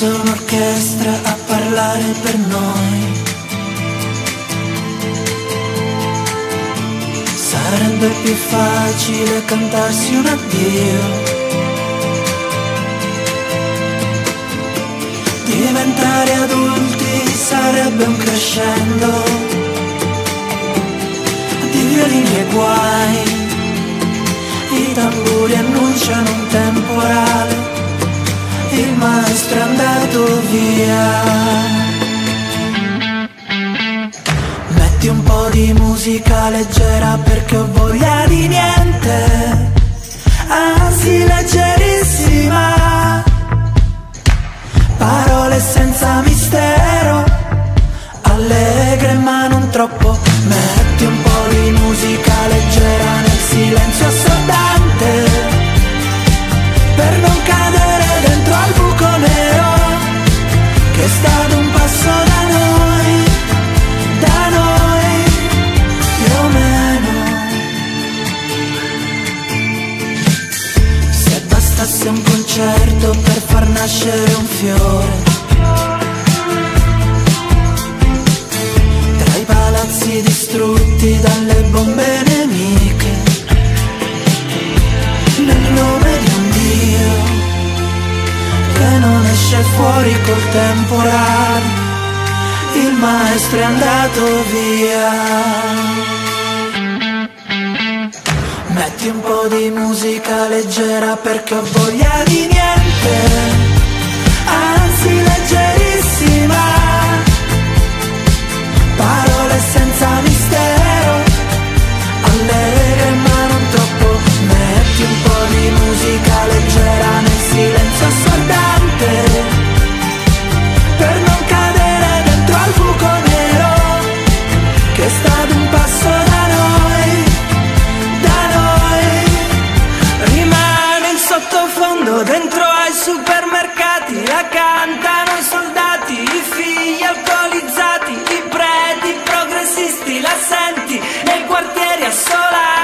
fosse un'orchestra a parlare per noi, sarebbe più facile cantarsi un addio. Diventare adulti sarebbe un crescendo di violini e guai. I tamburi annunciano un temporale, il maestro è andato via. Metti un po' di musica leggera perché ho voglia di niente, anzi leggerissima. Parole senza mistero, allegre ma non troppo. Metti un po' di musica leggera nel silenzio assordante, per non cadere dentro al buco nero che sta ad un passo da noi più o meno. Se bastasse un concerto per far nascere un fiore, tra i palazzi distrutti dalle bombe nemiche, nel nome di un Dio che non esce fuori col temporale, il maestro è andato via. Metti un po' di musica leggera perché ho voglia di niente, anzi leggerissima. Parole senza mistero, allegre ma non troppo. Metti un po' di musica leggera nel silenzio assordante, per non cadere dentro al buco nero che sta ad un passo da noi. Rimane in sottofondo dentro ai supermercati, la cantano i soldati, i figli alcolizzati, i preti progressisti, la senti nei quartieri assolati.